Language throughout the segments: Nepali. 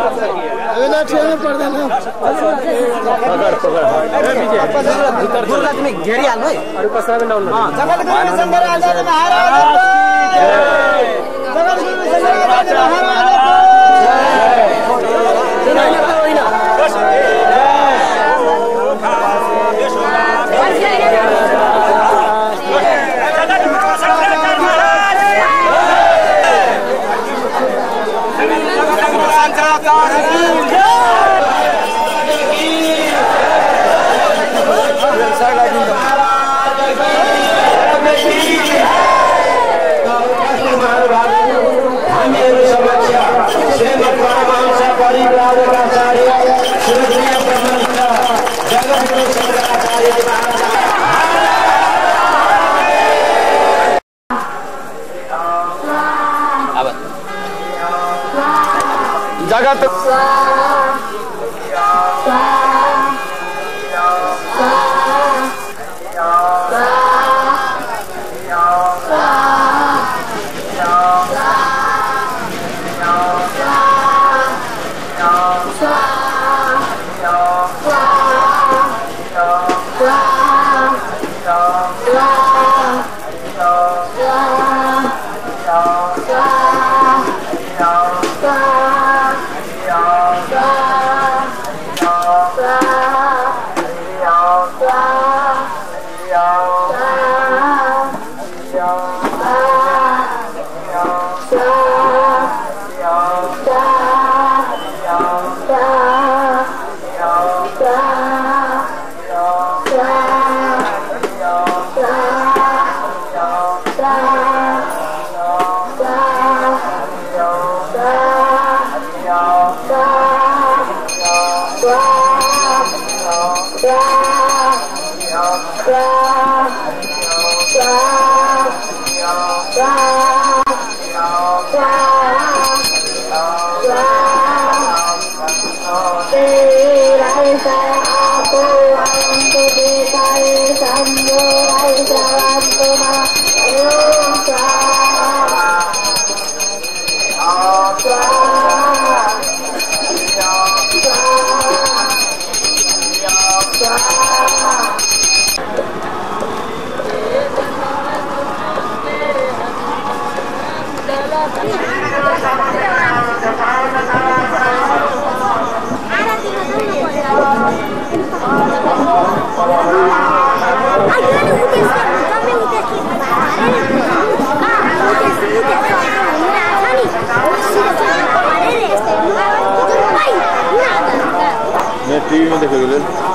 टीवी में देखेंगे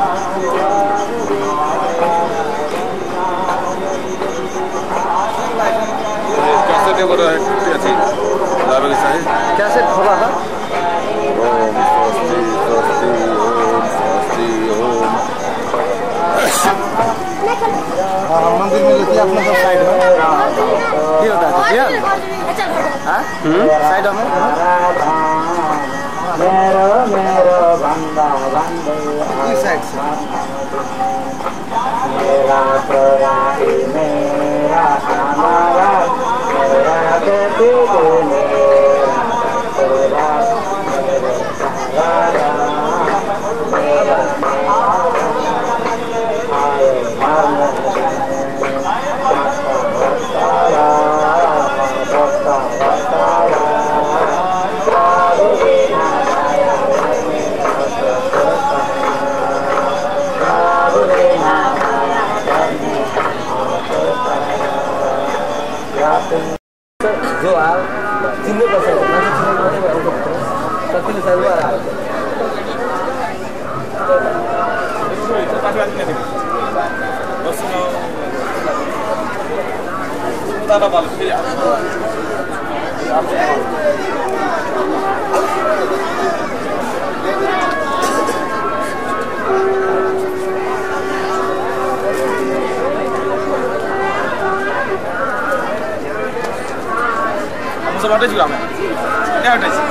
कैसे टेबल है लावे सही कैसे खोला है ओम स्वस्ति स्वस्ति ओम हाँ मंदिर में लेते अपने सब साइड में ये होता है क्या हाँ साइड में मेरो मेरो बंदा बंदे इस साइड से मेरा तोराई मेरा हमारा मेरा बेटी मेरा तोरा मेरा मेरा आए जो हाल चिन्ने पर्छ कतिले सर्वर हाल Musa batas juga mana? Ini ada sih.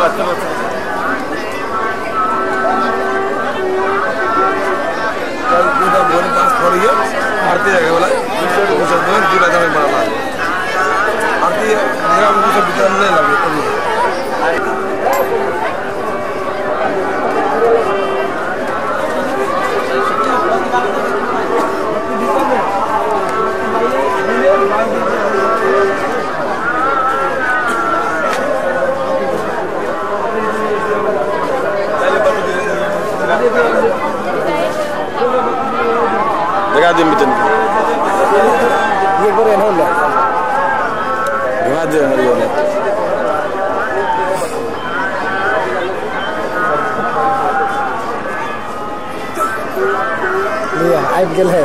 आरती है वाला पूरा समय बड़ा आरती ग्राम को सब वितरण नहीं लगे जगह दिन बितन ये बोले ना ले जगह दे हरियो ने ये आइब गेल है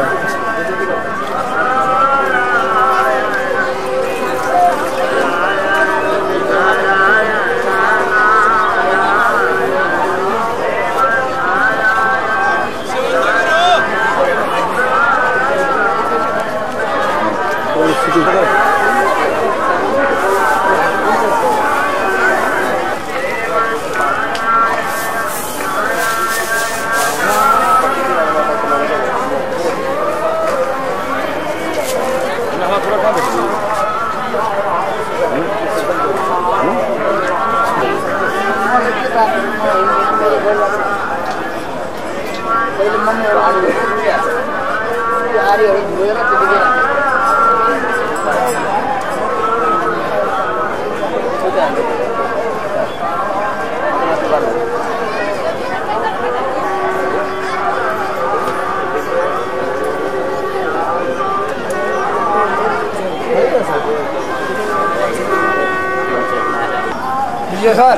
सर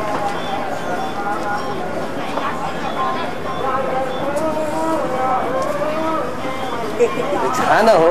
खाना हो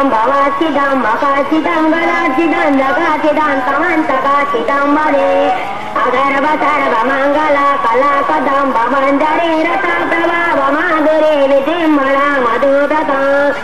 Siddham Bhavasiddham Makasiddham Galasiddham Jagasiddham Tamantakasidham Bade Agarva Sarva Mangala Kalakadam Bhamandare Rata Prabhava Madhure Vidimmala Madhudata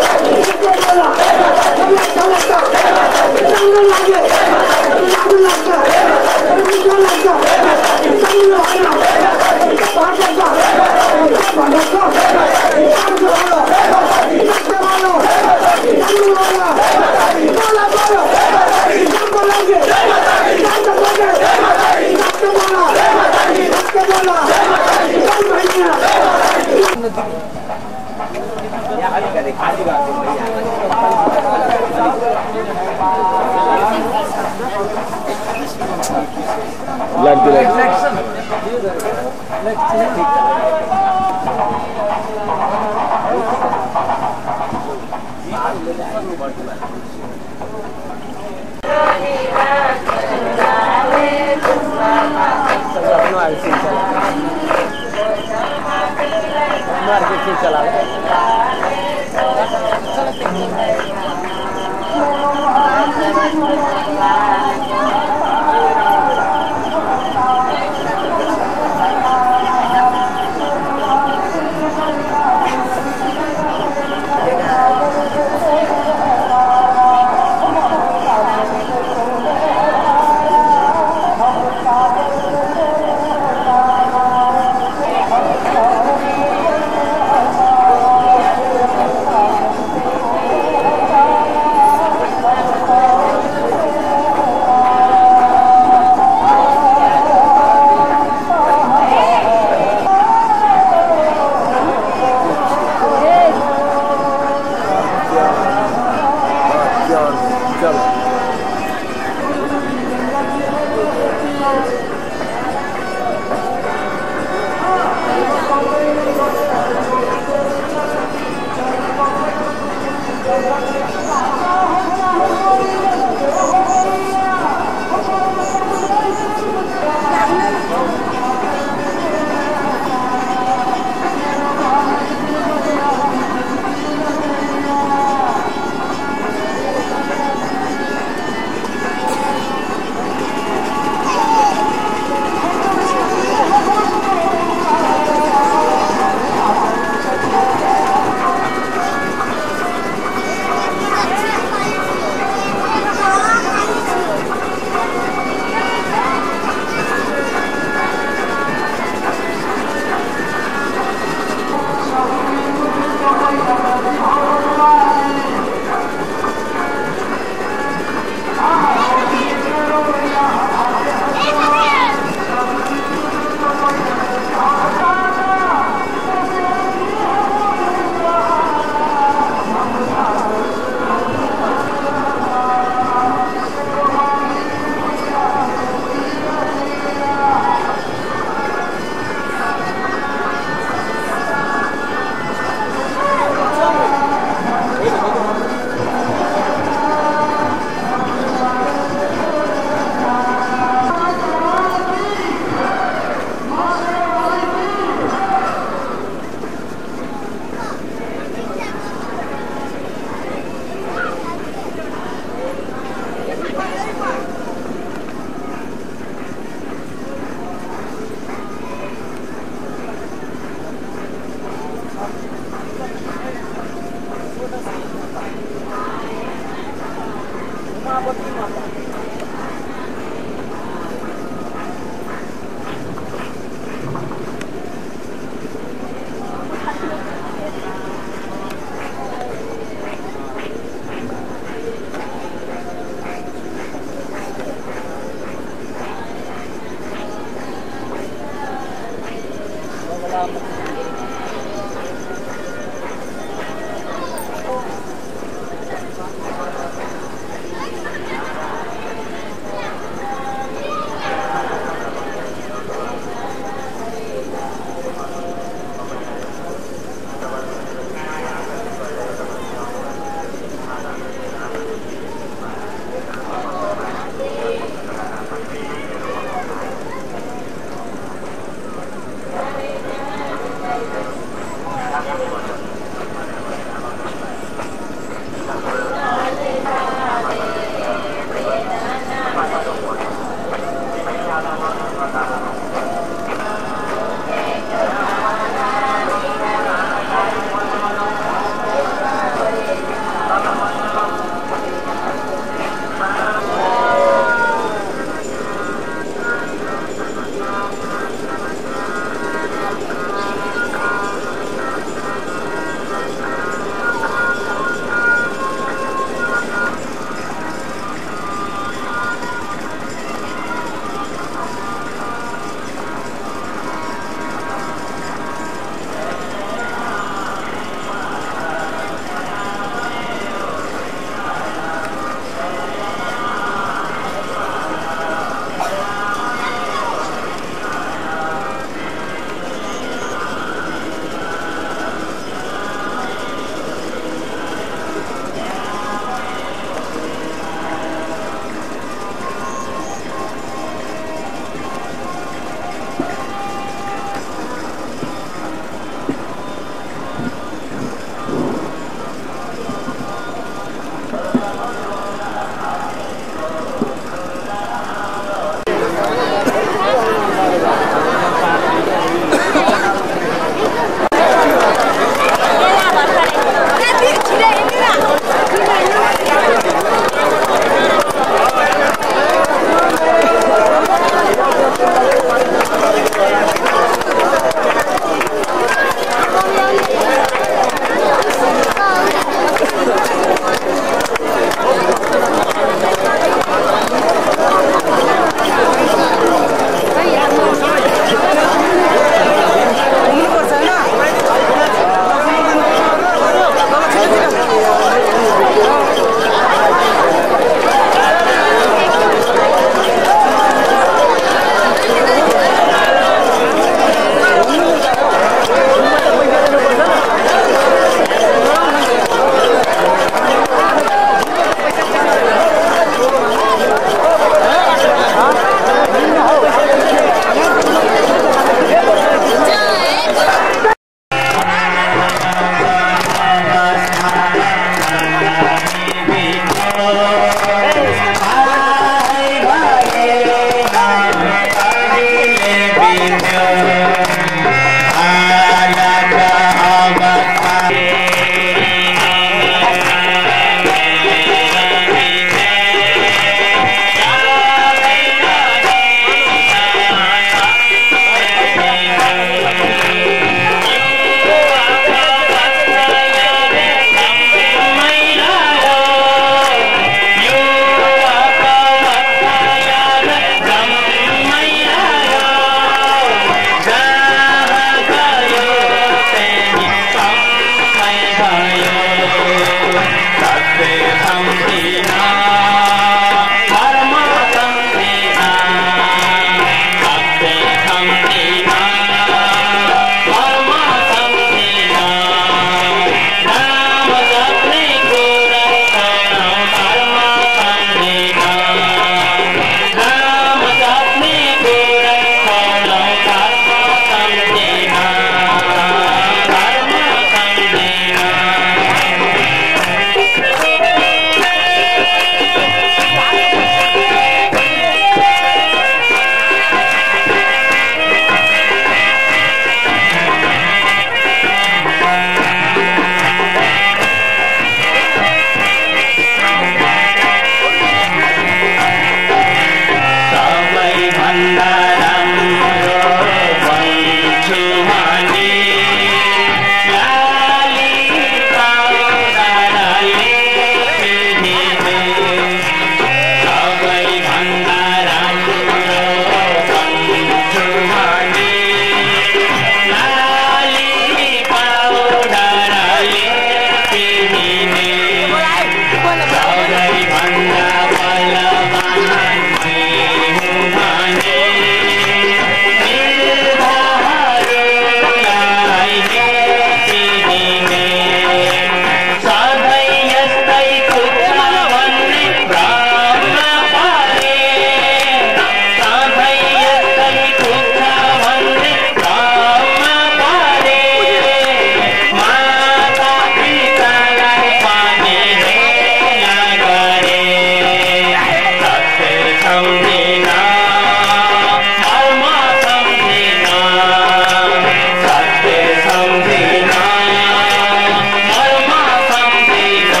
सम्झिना धर्म सम्झिना सत्य सम्झिना धर्म सम्झिना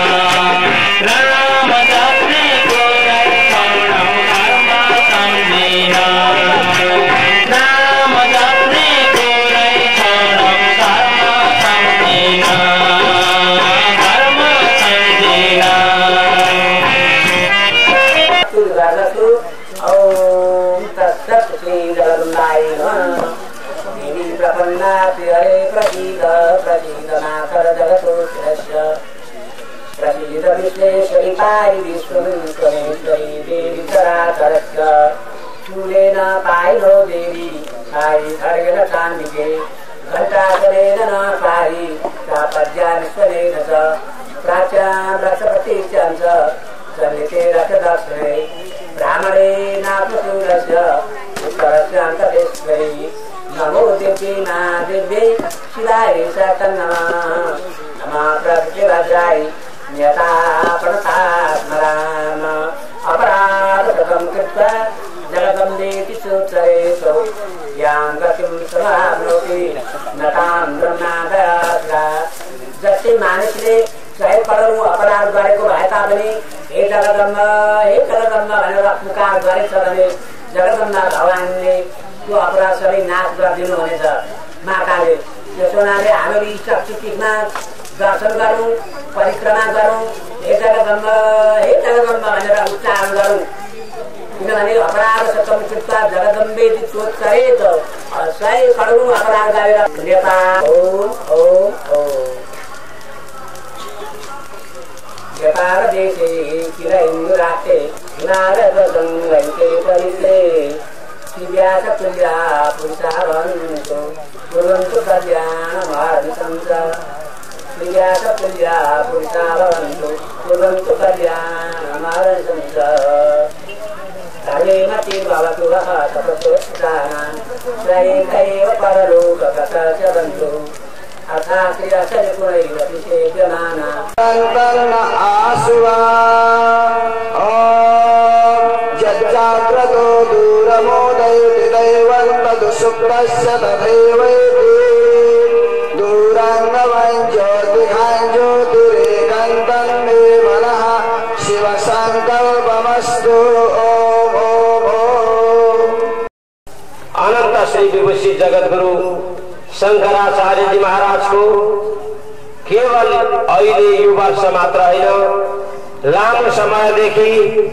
राम जप्ने गोरै छोडौँ धर्म सम्झिना राम जप्ने गोरै छोडौँ धर्म सम्झिना धर्म सम्झिना ओम तत्सत् श्री जगन्नाय नमः देवी प्रपन्ना हरे प्रसीद प्रसीदनाकर जगतो शिरस्य प्रसीद विश्वेश्वरी पारि विश्वमेश्वरी देवी चराचरस्य शूलेन पायिनो देवी पायि खड्गेन चान्दिके घण्टाकरेण न पायि प्रापद्यानिश्वरेण च प्राच्यां रक्षप्रतीच्यां च जनिते रक्षदर्शने ब्राह्मणे नापशूलस्य उत्तरस्यान्तरेश्वरी नमो दिव्येना दिव्यै शिलायै सतन्नमः नमः प्रकृतिवज्राय नियतापणतात्मराम अपराधकृतं कृत्वा जगदम्बेति सूत्रेषु यां गतिं समाप्नोति न तां ब्रह्मादया जस्तै मानिसले चाहे करोडौं अपराध गरेको भए तापनि हे जगदम्बा भनेर पुकार गरेछ भने जगदम्बा भगवानले त्यो अपराध सबै नाश गरिदिनु हुनेछ माताले। त्यसो हुनाले हामीले शक्तिपीठमा दर्शन गरौँ, परिक्रमा गरौँ, हे जगदम्बा भनेर उच्चारण गरौँ। किनभने अपराध सतम कृत्वा जगदम्बेति चोत्करेत 100 करोडौं अपराध गरेर नेपाल ओम ओम ओम नेपाल देशे किल हिन्दू राष्ट्रे हिमालयगङ्गैते परिते शिव्यासतुल्या पुरुषा भवन्तु कुर्वन्तु कल्याणमहर्निशंस शिव्यासतुल्या पुरुषा भवन्तु कुर्वन्तु कल्याणमहर्निशंस धर्मेण भवतु वः तपस्वितानां त्रयैकैव परलोकगतस्य बन्धु जाग्रतो दूरमोदयति दैवन्तु शुक्रस्य तथैवैति दूराङ्गवं ज्योतिखां ज्योतिरेकन्तं मे मनः शिवसङ्कल्पमस्तु ॐ ॐ ॐ। अनंत श्री विभूषित जगद्गुरु शंकराचार्य जी महाराज को केवल अहिले यो वर्ष मात्र होइन लामो समयदेखि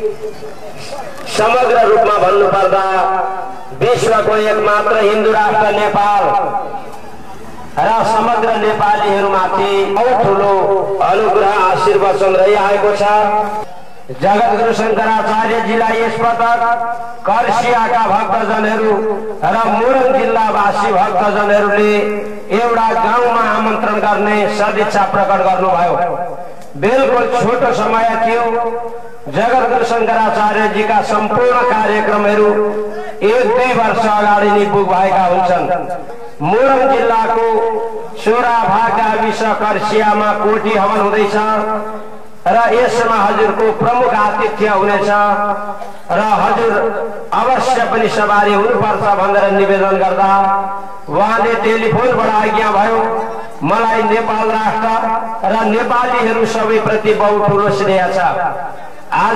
समग्र रूपमा भन्नुपर्दा विश्वको एकमात्र हिन्दू राष्ट्र नेपाल र समग्र नेपालीहरूमाथि बहुत ठुलो अनुग्रह आशीर्वाद रहिआएको छ। जगद्गुरु शंकराचार्यजीलाई यसपटक कर्सियाका भक्तजनहरू र मोरङ जिल्लावासी भक्तजनहरूले एउटा गाउँमा आमन्त्रण गर्ने सदिच्छा प्रकट गर्नुभयो। बिल्कुल छोटो समय थियो। जगद्गुरु शंकराचार्यजीका सम्पूर्ण कार्यक्रमहरू 1-2 वर्ष अगाडि नै पुग भएका हुन्छन्। मोरङ जिल्लाको सोराभाग गाविस कर्सियामा कोटी हवन हुँदैछ र यसमा हजुरको प्रमुख आतिथ्य हुनेछ र हजुर अवश्य पनि सवारी हुनुपर्छ भनेर निवेदन गर्दा उहाँले टेलिफोनबाट आज्ञा भयो। मलाई नेपाल राष्ट्र र नेपालीहरू सबैप्रति बहुत ठुलो स्नेह छ। आज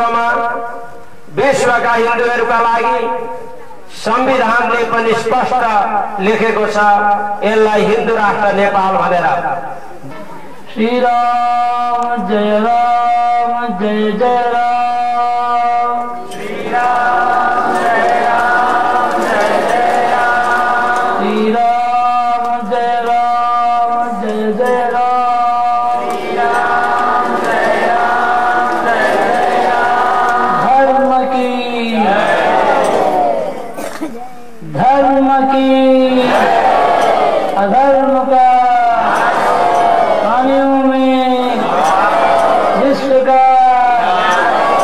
विश्वका हिन्दूहरूका लागि संविधानले पनि स्पष्ट लेखेको छ यसलाई हिन्दू राष्ट्र नेपाल भनेर। श्री राम जय जय राम श्री राम जय जय राम श्री राम जय जय राम श्री राम जय जय राम। धर्म की अधर्म का कानून में विश्व का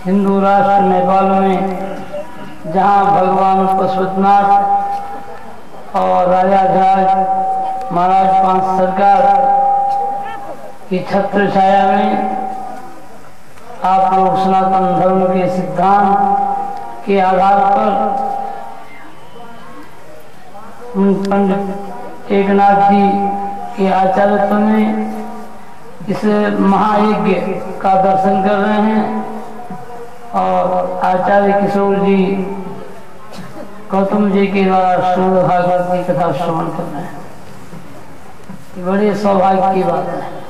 हिंदू राष्ट्र नेपाल में, जहाँ भगवान पशुपतिनाथ और राजाधिराज महाराज पांच सरकार की छत्र छाया में आप लोग सनातन धर्म के सिद्धांत के आधार पर पंडित एकनाथ जी के आचार्यत्व में इस महायज्ञ का दर्शन कर रहे हैं और आचार्य किशोर जी गौतम जी के द्वारा सोराग की कथा श्रवण कर रहे हैं। बड़े सौभाग्य की बात है।